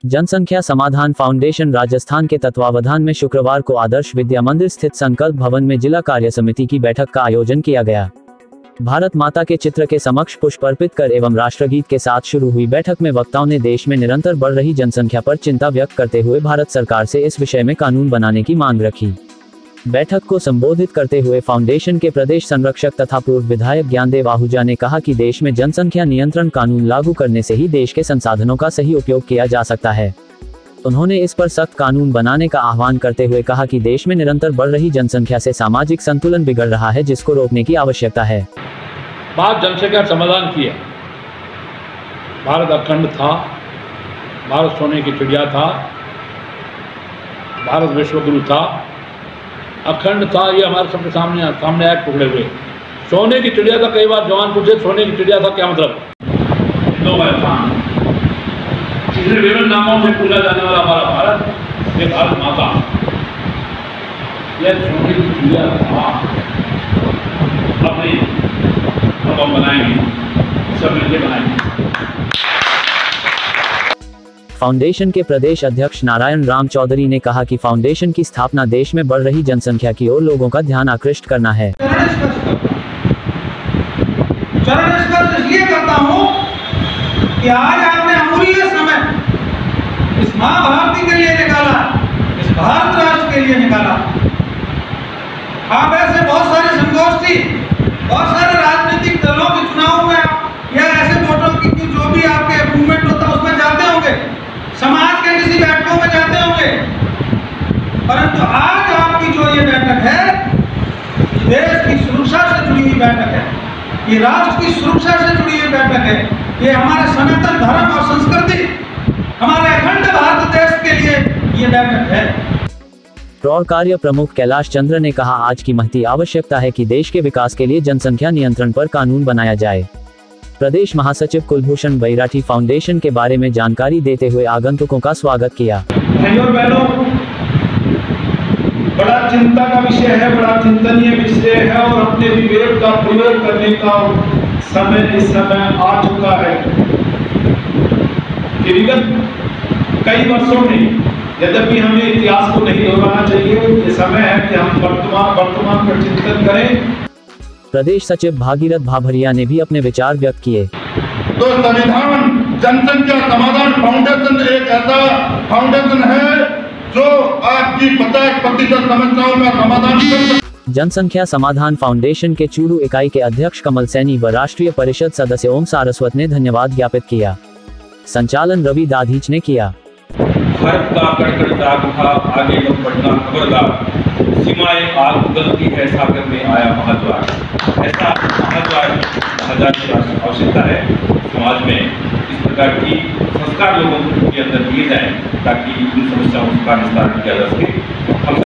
जनसंख्या समाधान फाउंडेशन राजस्थान के तत्वावधान में शुक्रवार को आदर्श विद्या मंदिर स्थित संकल्प भवन में जिला कार्य समिति की बैठक का आयोजन किया गया। भारत माता के चित्र के समक्ष पुष्प अर्पित कर एवं राष्ट्रगीत के साथ शुरू हुई बैठक में वक्ताओं ने देश में निरंतर बढ़ रही जनसंख्या पर चिंता व्यक्त करते हुए भारत सरकार से इस विषय में कानून बनाने की मांग रखी। बैठक को संबोधित करते हुए फाउंडेशन के प्रदेश संरक्षक तथा पूर्व विधायक ज्ञानदेव आहूजा ने कहा कि देश में जनसंख्या नियंत्रण कानून लागू करने से ही देश के संसाधनों का सही उपयोग किया जा सकता है। उन्होंने इस पर सख्त कानून बनाने का आह्वान करते हुए कहा कि देश में निरंतर बढ़ रही जनसंख्या से सामाजिक संतुलन बिगड़ रहा है, जिसको रोकने की आवश्यकता है। बात जनसंख्या समाधान की है। भारत अखंड था, भारत सोने की चिड़िया था, भारत विश्वगुरु था, अखंड था। ये हमारे सबके सामने आए टुकड़े हुए। सोने की चिड़िया का कई बार जवान पूछे सोने की चिड़िया था क्या मतलब? इसलिए विभिन्न नामों से पूजा जाने वाला हमारा भारत, ये भारत माता, यह सोने की चिड़िया था। अब नहीं, अब हम बनाएंगे, सब मिलकर बनाएंगे। फाउंडेशन के प्रदेश अध्यक्ष नारायण राम चौधरी ने कहा कि फाउंडेशन की स्थापना देश में बढ़ रही जनसंख्या की ओर लोगों का ध्यान आकृष्ट करना है। चरण स्पर्श इसलिए करता हूँ कि आज आपने अमूल्य समय इस माँ भारती के लिए निकाला, इस भारत राष्ट्र के लिए निकाला। आप ऐसे बहुत सारे संगोष्ठी, बहुत सारे राजनीतिक दलों के चुनाव में या ऐसे वोटों की जो भी आपके मूवमेंट होता है उसमें जाते होंगे, समाज के किसी बैठकों में जाते होंगे, परंतु आज आपकी जो ये बैठक है, देश की सुरक्षा से जुड़ी हुई बैठक है, ये राष्ट्र की सुरक्षा से जुड़ी हुई बैठक है, ये हमारे सनातन धर्म और संस्कृति, हमारे अखंड भारत देश के लिए ये बैठक है। प्रौढ़ कार्य प्रमुख कैलाश चंद्र ने कहा, आज की महती आवश्यकता है कि देश के विकास के लिए जनसंख्या नियंत्रण पर कानून बनाया जाए। प्रदेश महासचिव कुलभूषण बैराठी फाउंडेशन के बारे में जानकारी देते हुए आगंतुकों का स्वागत किया। भाइयों बहनों, बड़ा चिंता का विषय है, बड़ा चिंतनीय विषय है और अपने विवेक का प्रयोग करने का समय इस समय आ चुका है कि विगत कई वर्षों में, यद्यपि हमें इतिहास को नहीं दोहराना चाहिए, ये समय है कि हम वर्तमान पर चिंतन करें। प्रदेश सचिव भागीरथ भाभरिया ने भी अपने विचार व्यक्त किए। तो संविधान जनसंख्या समाधान फाउंडेशन एक ऐसा फाउंडेशन है जो आपकी 50% समस्याओं का समाधान कर। जनसंख्या समाधान फाउंडेशन के चूरू इकाई के अध्यक्ष कमल सैनी व राष्ट्रीय परिषद सदस्य ओम सारस्वत ने धन्यवाद ज्ञापित किया। संचालन रवि दाधीच ने किया। भारत का कड़कड़ दाग था, आगे मत बढ़ना खबरदार, सीमाएं आग उगलती है, सागर में आया महाद्वार। ऐसा महाद्वार की आवश्यकता है समाज में। इस प्रकार की संस्कार लोगों के अंदर दिए जाएं ताकि इन समस्याओं का निस्तारण किया जा सके। हम